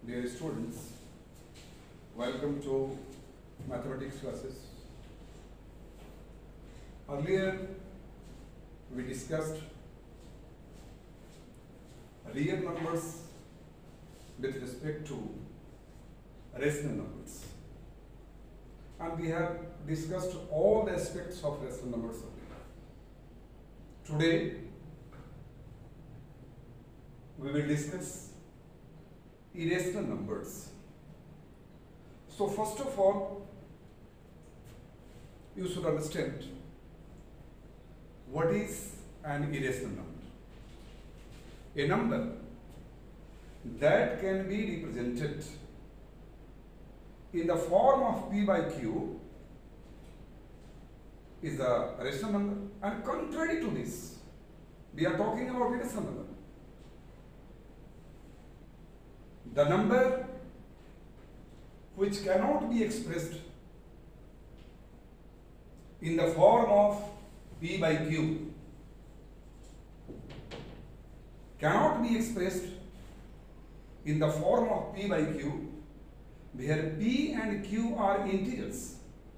Dear students, welcome to mathematics classes. Earlier we discussed real numbers with respect to rational numbers, and we have discussed all the aspects of rational numbers earlier. Today we will discuss irrational numbers. So first of all, you should understand what is an irrational number. A number that can be represented in the form of P by Q is a rational number, and contrary to this, we are talking about irrational number. The number which cannot be expressed in the form of P by Q cannot be expressed in the form of P by Q where P and Q are integers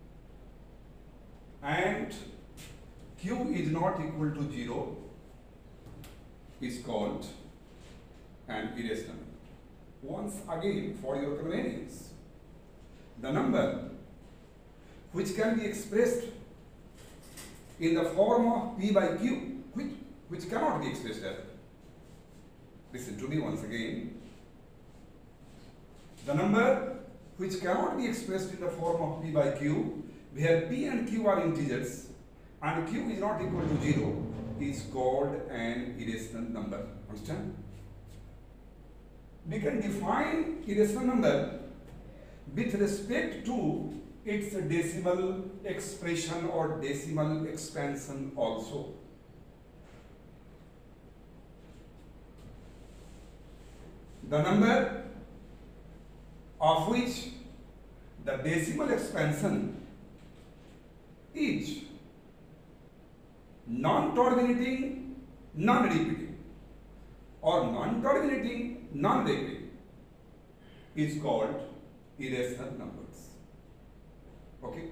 and Q is not equal to 0 is called an irrational number. Once again, for your convenience, the number which can be expressed in the form of P by Q, which cannot be expressed as. Listen to me once again. The number which cannot be expressed in the form of P by Q, where P and Q are integers and Q is not equal to 0, is called an irrational number. Understand? We can define irrational number with respect to its decimal expression or decimal expansion also. The number of which the decimal expansion is non-terminating, non-repeating, or non-terminating, non-repeating is called irrational numbers. Okay.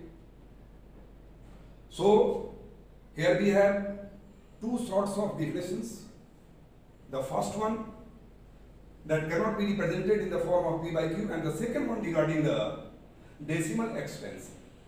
So here we have two sorts of definitions. The first one that cannot be represented in the form of P by Q, and the second one regarding the decimal expansion.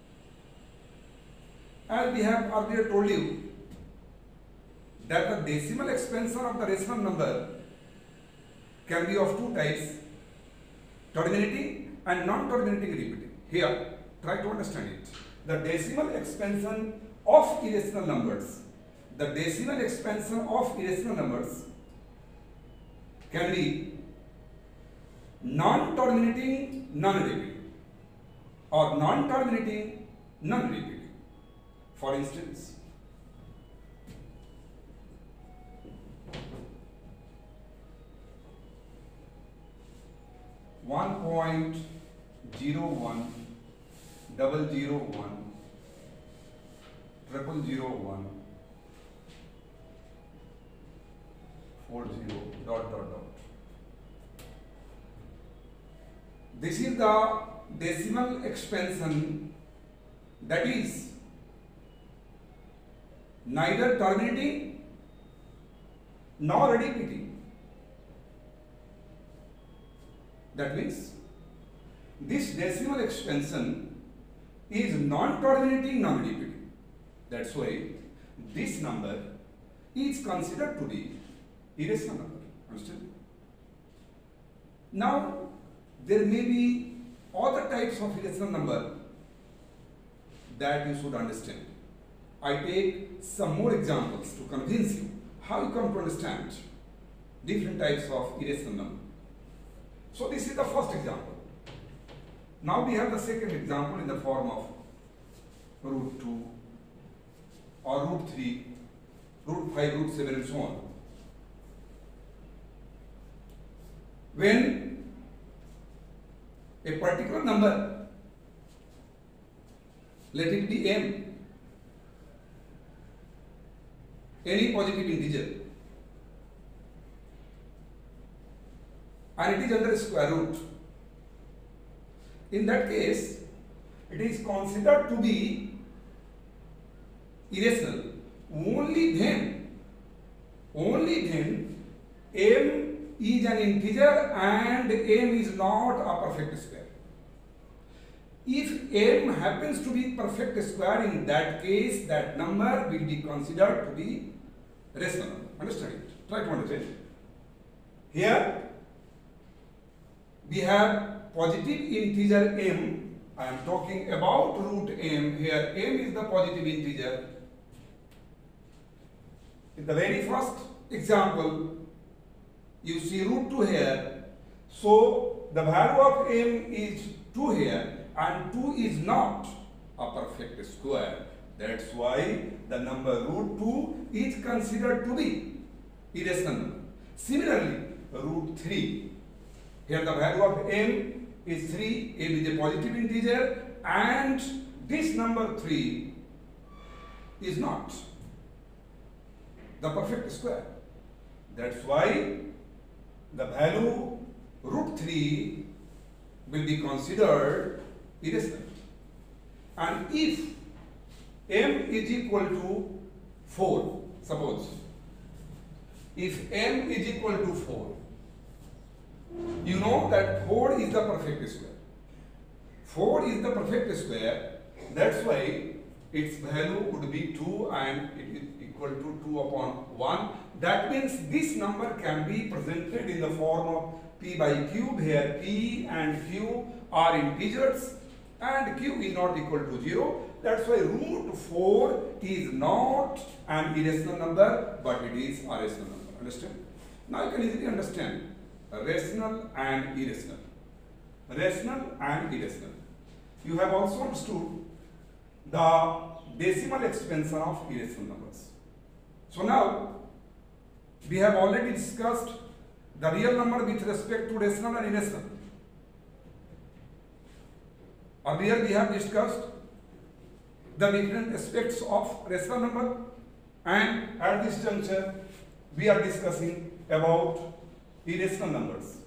As we have earlier told you that the decimal expansion of the rational number can be of two types, terminating and non-terminating repeating. Here, try to understand it. The decimal expansion of irrational numbers, the decimal expansion of irrational numbers can be non-terminating, non-repeating, or non-terminating, non-repeating. For instance, one point 0.01 0.001 0001 40 ... This is the decimal expansion that is neither terminating nor repeating. That means this decimal expansion is non-terminating, non-repeating. That's why this number is considered to be irrational number. Understand? Now, there may be other types of irrational number that you should understand. I take some more examples to convince you how you come to understand different types of irrational number. So this is the first example. Now we have the second example in the form of root 2 or root 3, root 5, root 7 and so on. When a particular number, let it be m, any positive integer, and it is under square root, In that case, it is considered to be irrational only then m is an integer and m is not a perfect square. If m happens to be perfect square, in that case, that number will be considered to be rational number. Understand it? Try to understand. Here we have positive integer m. I am talking about root m. Here m is the positive integer. In the very first example, you see root 2 here. So the value of m is 2 here, and 2 is not a perfect square. That's why the number root 2 is considered to be irrational number. Similarly, root 3. Here the value of m is 3, m is a positive integer, and this number 3 is not the perfect square. That's why the value root 3 will be considered irrational. And if m is equal to 4, suppose if m is equal to 4, you know that 4 is the perfect square. 4 is the perfect square. That's why its value would be 2 and it is equal to 2 upon 1. That means this number can be presented in the form of p by cube. Here p and q are integers and q is not equal to 0. That's why root 4 is not an irrational number, but it is a rational number. Understand? Now you can easily understand rational and irrational. Rational and irrational. You have also understood the decimal expansion of irrational numbers. So now we have already discussed the real number with respect to rational and irrational. Earlier we have discussed the different aspects of rational number, and at this juncture we are discussing about irrational numbers.